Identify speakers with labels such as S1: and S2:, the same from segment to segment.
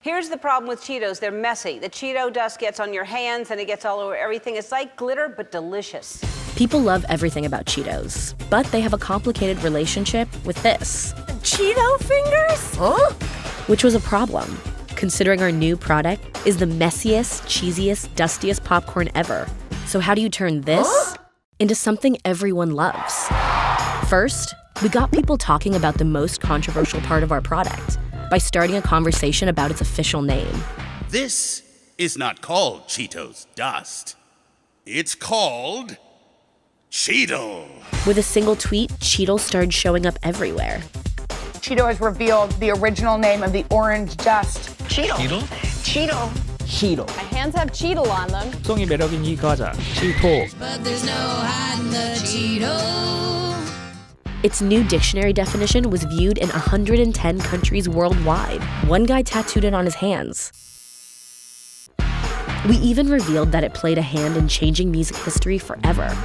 S1: Here's the problem with Cheetos. They're messy. The Cheeto dust gets on your hands and it gets all over everything. It's like glitter, but delicious.
S2: People love everything about Cheetos, but they have a complicated relationship with this.
S1: Cheeto fingers?
S2: Huh? Which was a problem, considering our new product is the messiest, cheesiest, dustiest popcorn ever. So how do you turn this into something everyone loves? First, we got people talking about the most controversial part of our product by starting a conversation about its official name.
S3: This is not called Cheetos Dust. It's called Cheetle.
S2: With a single tweet, Cheetle started showing up everywhere.
S4: Cheeto has revealed the original name of the orange dust.
S5: Cheetle.
S4: Cheetle.
S5: Cheetle.
S6: My hands have Cheetle on them.
S7: 송이 매력인 이 과자, Cheetle.
S8: But there's no hiding the Cheeto.
S2: Its new dictionary definition was viewed in 110 countries worldwide. One guy tattooed it on his hands. We even revealed that it played a hand in changing music history forever.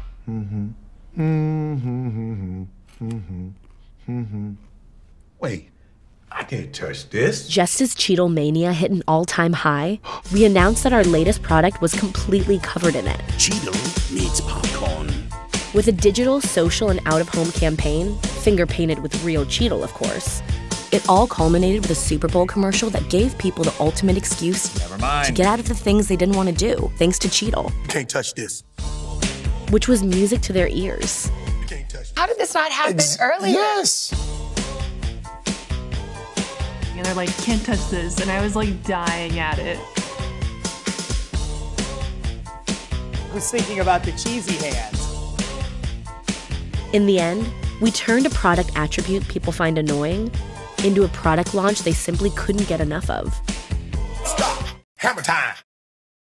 S9: Wait, I can't touch this.
S2: Just as Cheetle Mania hit an all-time high, we announced that our latest product was completely covered in it.
S3: Cheetle meets popcorn.
S2: With a digital, social, and out-of-home campaign, finger-painted with real Cheetle, of course, it all culminated with a Super Bowl commercial that gave people the ultimate excuse to get out of the things they didn't want to do, thanks to Cheetle.
S9: You can't touch this.
S2: Which was music to their ears.
S9: You can't touch this.
S4: How did this not happen earlier?
S9: Yes.
S6: And they're like, can't touch this. And I was like dying at it.
S5: I was thinking about the cheesy hands.
S2: In the end, we turned a product attribute people find annoying into a product launch they simply couldn't get enough of.
S9: Stop. Hammer time.